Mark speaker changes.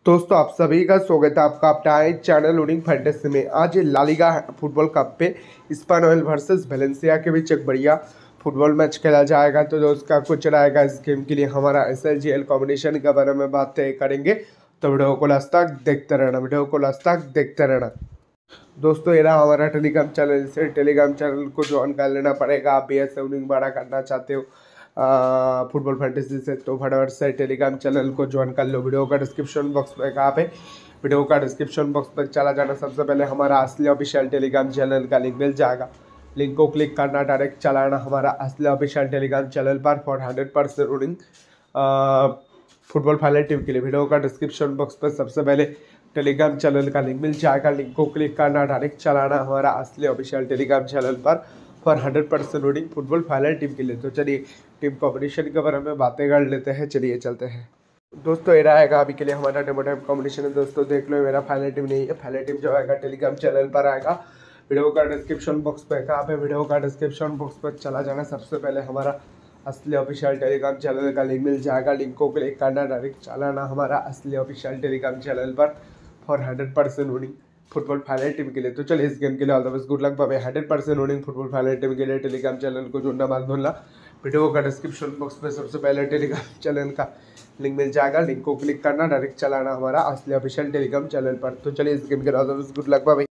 Speaker 1: दोस्तों आप सभी का स्वागत है आपका अपना चैनल लूडिंग फैंटेसी में। आज ला लीगा फुटबॉल कप पे स्पेनियल वर्सेस वेलेंसिया के बीच एक बढ़िया फुटबॉल मैच खेला जाएगा। तो दोस्त का कुछ रहेगा इस गेम के लिए हमारा SLGL कॉम्बिनेशन के बारे में बातें करेंगे। तो वीडियो को लास्ट तक देखते रहना। दोस्तों ये रहा हमारा टेलीग्राम चैनल। इसे टेलीग्राम चैनल को ज्वाइन कर लेना पड़ेगा। आप BS विनिंग बड़ा करना चाहते हो फुटबॉल फैंटेसी से तो फटाफट से टेलीग्राम चैनल को ज्वाइन कर लो। वीडियो का डिस्क्रिप्शन बॉक्स में कहाँ पे वीडियो का डिस्क्रिप्शन बॉक्स पर चला जाना। सबसे पहले हमारा असली ऑफिशियल टेलीग्राम चैनल का लिंक मिल जाएगा। लिंक को क्लिक करना, डायरेक्ट चलाना हमारा असली ऑफिशियल टेलीग्राम चैनल पर for 100% ruling football final team के लिए। वीडियो का डिस्क्रिप्शन बॉक्स पर सबसे पहले टेलीग्राम चैनल का लिंक मिल जाएगा। लिंक को क्लिक करना, डायरेक्ट चलाना हमारा असली ऑफिशियल टेलीग्राम चैनल पर for 100% ruling football final team के लिए। तो चलिए टीम कॉम्बिनेशन के बारे में बातें कर लेते हैं। चलिए चलते हैं दोस्तों। ये रहेगा अभी के लिए हमारा डेमो टाइम कॉम्बिनेशन है। दोस्तों देख लो मेरा फाइनल टीम नहीं है। फाइनल टीम जो आएगा टेलीग्राम चैनल पर आएगा। वीडियो का डिस्क्रिप्शन बॉक्स पे कहाँ पे वीडियो का डिस्क्रिप्शन बॉक्स पर चला जाना। सबसे पहले हमारा असली ऑफिशियल टेलीग्राम चैनल का लिंक मिल जाएगा। लिंक को क्लिक करना, डायरेक्ट चलाना हमारा असली ऑफिशियल टेलीग्राम चैनल पर for 100% winning football final team के लिए। तो चलिए इस गेम के लिए all the best, good luck bye. 100% winning football final team के लिए टेलीग्राम चैनल को जुड़ना मत भूलना। वीडियो का डिस्क्रिप्शन बॉक्स में सबसे पहले टेलीग्राम चैनल का लिंक मिल जाएगा। लिंक को क्लिक करना, डायरेक्ट चलाना हमारा असली ऑफिशियल टेलीग्राम चैनल पर। तो चलिए इस गेम के लिए all the best, good luck bye.